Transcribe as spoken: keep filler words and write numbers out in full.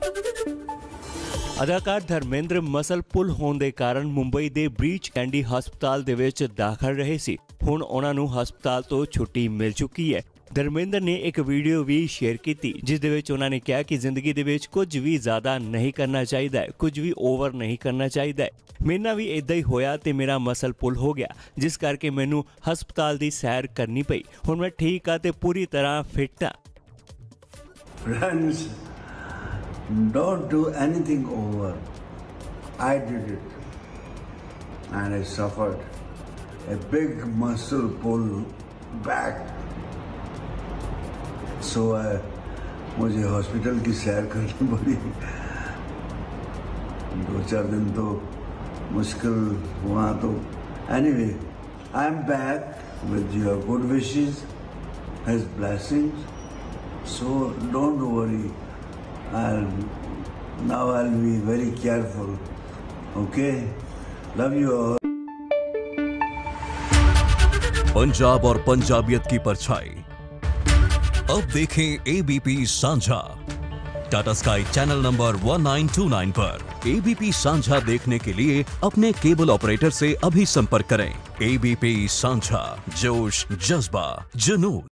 ਅਦਾਕਾਰ ਧਰਮਿੰਦਰ ਮਸਲ ਪੁੱਲ ਹੋਣ ਦੇ ਕਾਰਨ ਮੁੰਬਈ ਦੇ ਬ੍ਰੀਚ ਕੈਂਡੀ ਹਸਪਤਾਲ ਦੇ ਵਿੱਚ ਦਾਖਲ ਰਹੇ ਸੀ। ਹੁਣ ਉਹਨਾਂ ਨੂੰ ਹਸਪਤਾਲ ਤੋਂ ਛੁੱਟੀ ਮਿਲ ਚੁੱਕੀ ਹੈ। ਧਰਮਿੰਦਰ ਨੇ ਇੱਕ ਵੀਡੀਓ ਵੀ ਸ਼ੇਅਰ ਕੀਤੀ ਜਿਸ ਦੇ ਵਿੱਚ ਉਹਨਾਂ ਨੇ ਕਿਹਾ ਕਿ ਜ਼ਿੰਦਗੀ ਦੇ ਵਿੱਚ ਕੁਝ ਵੀ ਜ਼ਿਆਦਾ ਨਹੀਂ ਕਰਨਾ ਚਾਹੀਦਾ ਹੈ, ਕੁਝ ਵੀ ਓਵਰ ਨਹੀਂ ਕਰਨਾ ਚਾਹੀਦਾ ਹੈ। ਮੇਰੇ ਨਾਲ ਵੀ ਇਦਾਂ ਹੀ ਹੋਇਆ ਤੇ ਮੇਰਾ ਮਸਲ ਪੁੱਲ ਹੋ ਗਿਆ, ਜਿਸ ਕਰਕੇ ਮੈਨੂੰ ਹਸਪਤਾਲ ਦੀ ਸੈਰ ਕਰਨੀ ਪਈ। ਹੁਣ ਮੈਂ ਠੀਕ ਆ ਤੇ ਪੂਰੀ ਤਰ੍ਹਾਂ ਫਿੱਟ ਆ। Friends, don't do anything over. I did it and I suffered a big muscle pull back. So uh, मुझे हॉस्पिटल की सैर करनी पड़ी। दो चार दिन तो मुश्किल हुआ तो anyway, I'm back with your good wishes, His blessings. So don't worry. I'll now I'll be very careful. Okay? Love you all. Punjab और पंजाबियत की परछाई अब देखें ABP Sanjha Tata Sky channel number one nine two nine पर। एबीपी सांझा देखने के लिए अपने केबल ऑपरेटर से अभी संपर्क करें। एबीपी सांझा, जोश, जज्बा, जुनून।